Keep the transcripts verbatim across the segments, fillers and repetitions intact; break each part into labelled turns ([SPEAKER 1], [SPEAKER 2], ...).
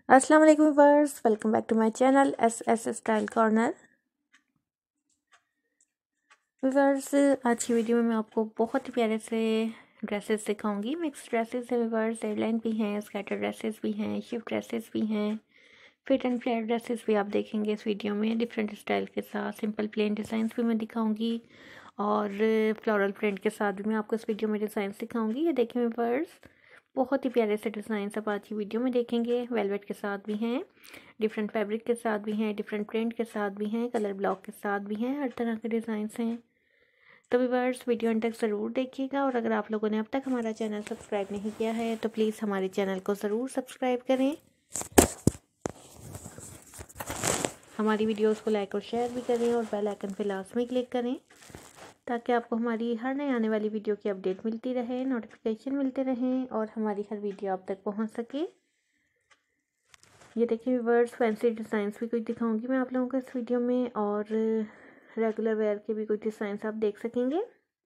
[SPEAKER 1] अस्सलाम वालेकुम viewers, welcome back to my channel S S style corner. Viewers, आज की वीडियो में मैं आपको बहुत ही प्यारे से ड्रेसेस दिखाऊंगी। मिक्स ड्रेसेस है व्यूअर्स, एयरलाइन भी हैं, स्कैटर ड्रेसेस भी हैं, शिफ्ट ड्रेसेस भी हैं, फिट एंड फ्लेयर ड्रेसेस भी आप देखेंगे इस वीडियो में। डिफरेंट स्टाइल के साथ सिंपल प्लेन डिज़ाइंस भी मैं दिखाऊंगी और फ्लोरल प्रिंट के साथ भी मैं आपको इस वीडियो में डिज़ाइंस दिखाऊंगी। ये देखिए व्यूअर्स, बहुत ही प्यारे से डिज़ाइन आप आज की वीडियो में देखेंगे। वेलवेट के साथ भी हैं, डिफरेंट फैब्रिक के साथ भी हैं, डिफरेंट प्रिंट के साथ भी हैं, कलर ब्लॉक के साथ भी हैं, हर तरह के डिज़ाइंस हैं। तो व्यूअर्स, वीडियो अंत तक ज़रूर देखिएगा और अगर आप लोगों ने अब तक हमारा चैनल सब्सक्राइब नहीं किया है तो प्लीज़ हमारे चैनल को ज़रूर सब्सक्राइब करें। हमारी वीडियोस को लाइक और शेयर भी करें और बेल आइकन पे लाजमी क्लिक करें ताकि आपको हमारी हर नई आने वाली वीडियो की अपडेट मिलती रहे, नोटिफिकेशन मिलते रहें और हमारी हर वीडियो आप तक पहुंच सके। ये देखिए व्यूअर्स, फैंसी डिज़ाइंस भी कुछ दिखाऊंगी मैं आप लोगों को इस वीडियो में और रेगुलर वेयर के भी कुछ डिज़ाइंस आप देख सकेंगे।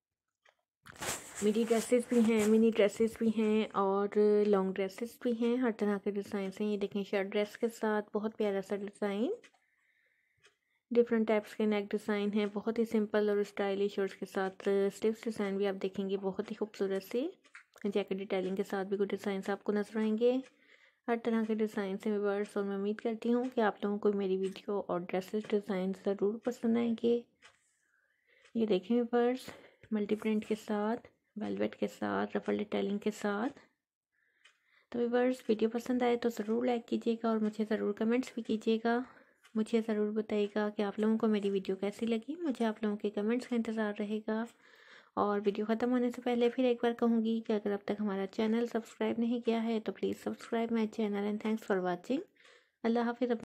[SPEAKER 1] मिडी ड्रेसेस भी हैं, मिनी ड्रेसेस भी हैं और लॉन्ग ड्रेसेस भी हैं, हर तरह के डिज़ाइंस हैं। ये देखें शर्ट ड्रेस के साथ बहुत प्यारा सा डिज़ाइन, डिफरेंट टाइप्स के नेक डिज़ाइन है, बहुत ही सिंपल और स्टाइलिश, और उसके साथ स्लीव्स डिज़ाइन भी आप देखेंगे बहुत ही खूबसूरत सी जैकेट डिटेलिंग के साथ भी कुछ डिज़ाइंस आपको नजर आएंगे। हर तरह के डिज़ाइन हैं व्यूअर्स और मैं उम्मीद करती हूँ कि आप लोगों को मेरी वीडियो और ड्रेसेस डिज़ाइन ज़रूर पसंद आएंगे। ये देखें व्यूअर्स, मल्टी प्रिंट के साथ, वेलवेट के साथ, रफल डिटेलिंग के साथ। तो व्यूअर्स, वीडियो पसंद आए तो ज़रूर लाइक कीजिएगा और मुझे ज़रूर कमेंट्स भी कीजिएगा। मुझे ज़रूर बताइएगा कि आप लोगों को मेरी वीडियो कैसी लगी। मुझे आप लोगों के कमेंट्स का इंतज़ार रहेगा। और वीडियो ख़त्म होने से पहले फिर एक बार कहूँगी कि अगर अब तक हमारा चैनल सब्सक्राइब नहीं किया है तो please subscribe my channel and thanks for watching. अल्लाह हाफिज़।